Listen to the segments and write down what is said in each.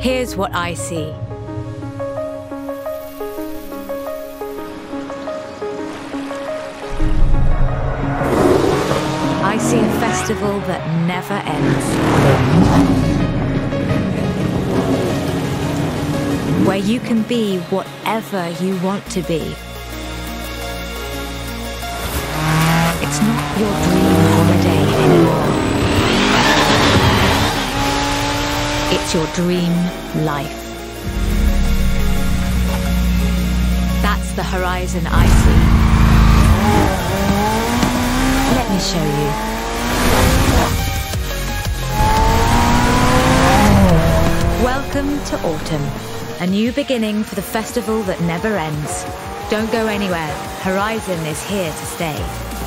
Here's what I see. I see a festival that never ends. Where you can be whatever you want to be. It's not your dream holiday anymore. It's your dream life. That's the horizon I see. Let me show you. Welcome to autumn. A new beginning for the festival that never ends. Don't go anywhere. Horizon is here to stay.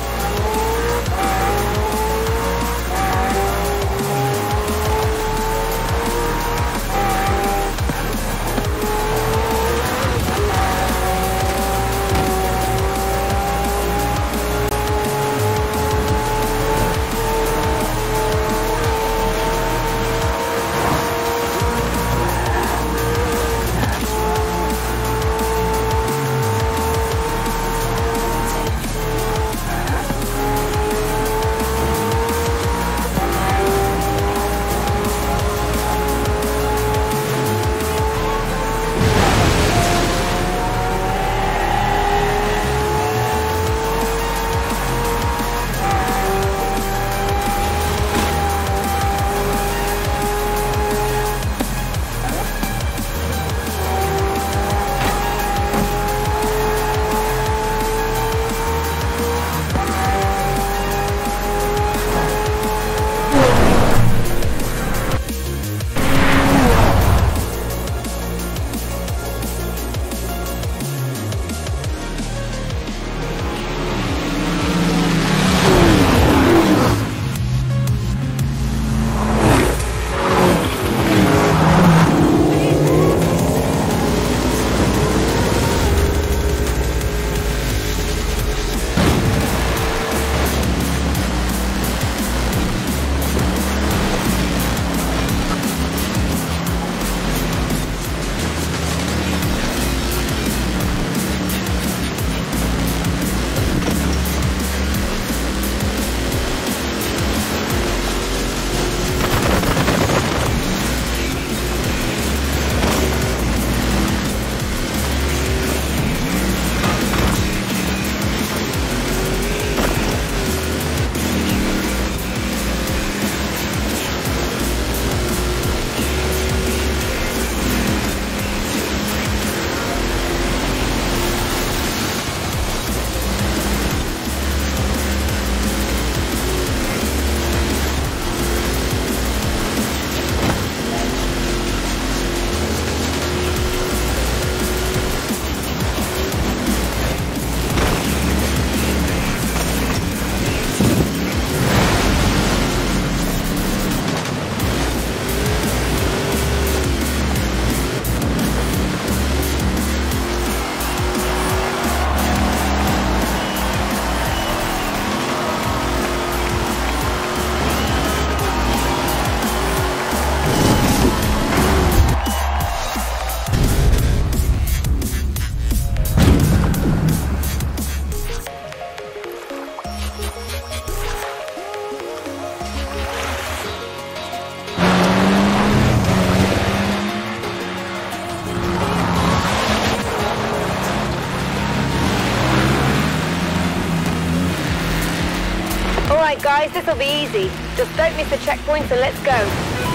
Alright guys, this'll be easy. Just don't miss the checkpoints and let's go.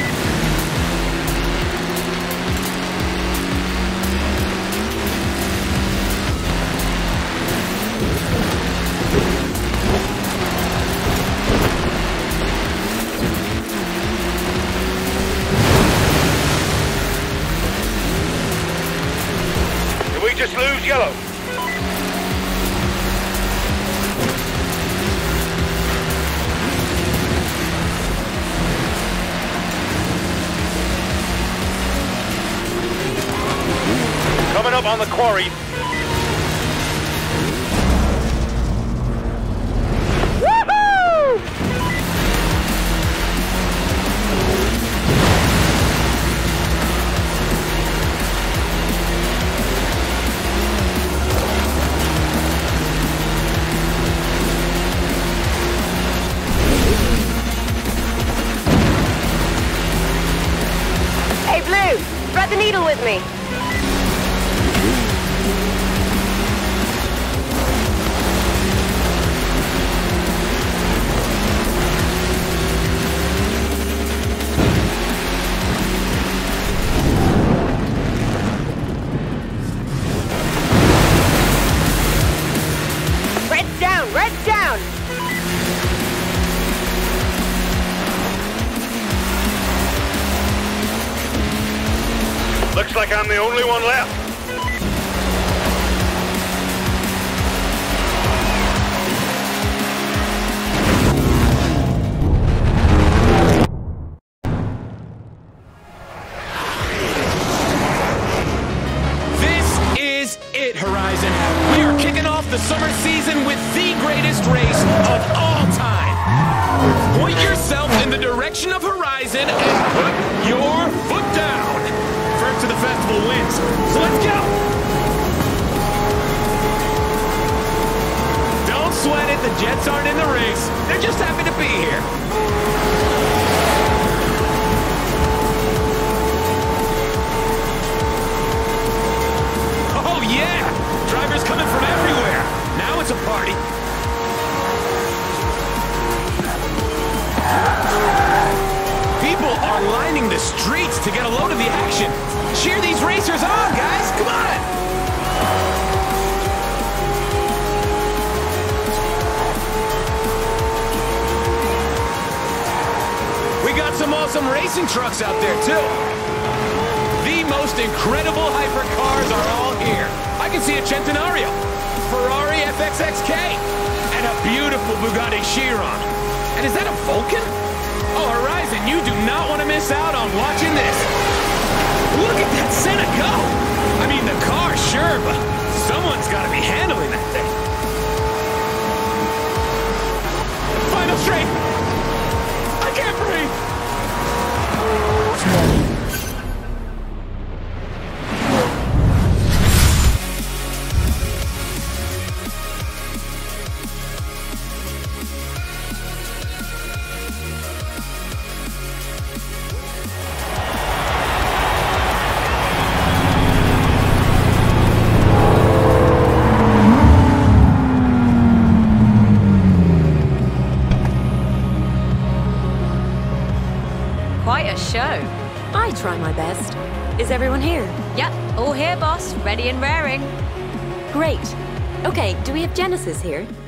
Did we just lose yellow? Coming up on the quarry. Woohoo! Beetle with me. Red's down! Red's down! Looks like I'm the only one left. This is it, Horizon. We are kicking off the summer season with the greatest race of all time. Point yourself in the direction of Horizon and put your foot down. First to the festival wins. So let's go! Don't sweat it, the Jets aren't in the race. They're just happy to be here. Oh yeah! Drivers coming from everywhere. Now it's a party. People are lining the streets to get a load of the action. Cheer these racers on, guys! Come on! We got some awesome racing trucks out there, too. The most incredible hypercars are all here. I can see a Centenario, Ferrari FXXK, and a beautiful Bugatti Chiron. And is that a Vulcan? Oh, Horizon, you do not want to miss out on watching this. Look at that Senna go! I mean, the car, sure, but someone's got to be handling that thing. Final straight! I can't breathe! Quite a show. I try my best. Is everyone here? Yep, all here, boss. Ready and raring. Great. Okay, do we have Genesis here?